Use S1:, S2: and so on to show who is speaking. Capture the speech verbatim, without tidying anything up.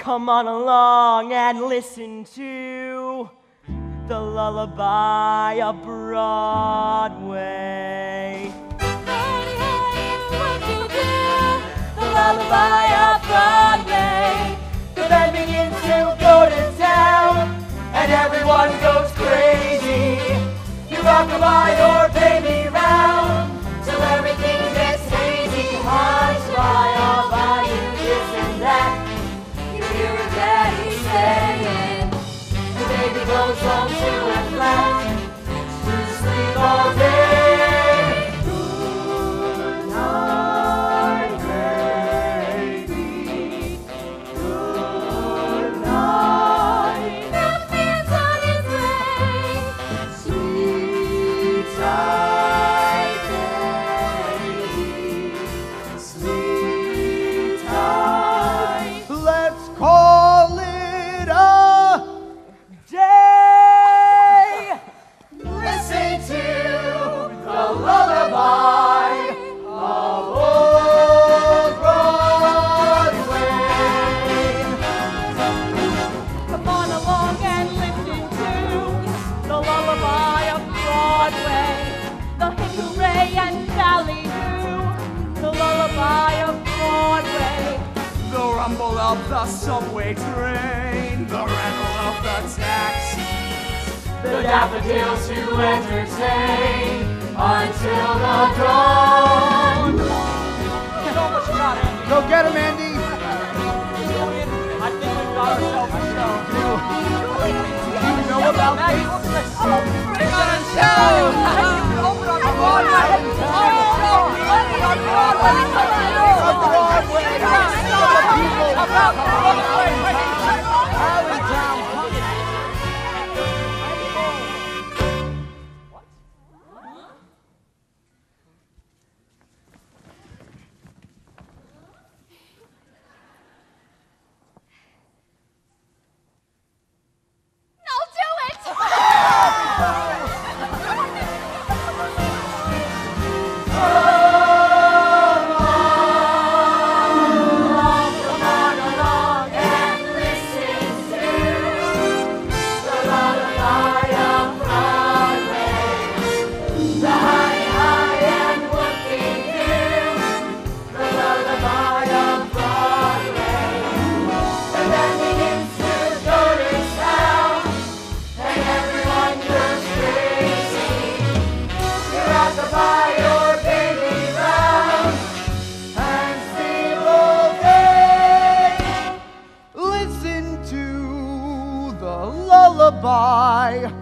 S1: Come on along and listen to the Lullaby of Broadway. The Lullaby of Broadway. The band begins to go to town, and everyone goes crazy. You rock-a-bye your baby round, till everything gets hazy. Hush, bye, I'll buy you this and that. You hear your daddy saying, the baby goes home to a flat, to sleep all day. Good night, baby. Good night. Milkman's on his way. Sleep tight, baby. Sleep tight.
S2: Let's call it a
S1: Day. Listen to the lullaby of old Broadway. Come on along and listen to the lullaby of Broadway. The hickory and ballyhoo, the lullaby of Broadway.
S2: The rumble of the subway train, the rattle of the taxis,
S1: The daffodils to entertain until the dawn. That's all what you got, Andy.
S2: Go get him, Andy!
S1: Julian, I think we've got ourselves a show.
S2: Do you know about
S1: Maggie,
S2: this?
S1: look at this. Oh,
S3: We got a show!
S1: open on Broadway. Open on Broadway.
S2: Broadway.
S1: About Broadway.
S2: Allentown.
S3: No, do it!
S1: Come on along and listen to the lullaby of Broadway. The high, high and whooping do, the lullaby of Broadway. The band begins to go to town, and everyone goes crazy. You rock-a-bye your baby round, and sleep all day.
S2: Listen to the lullaby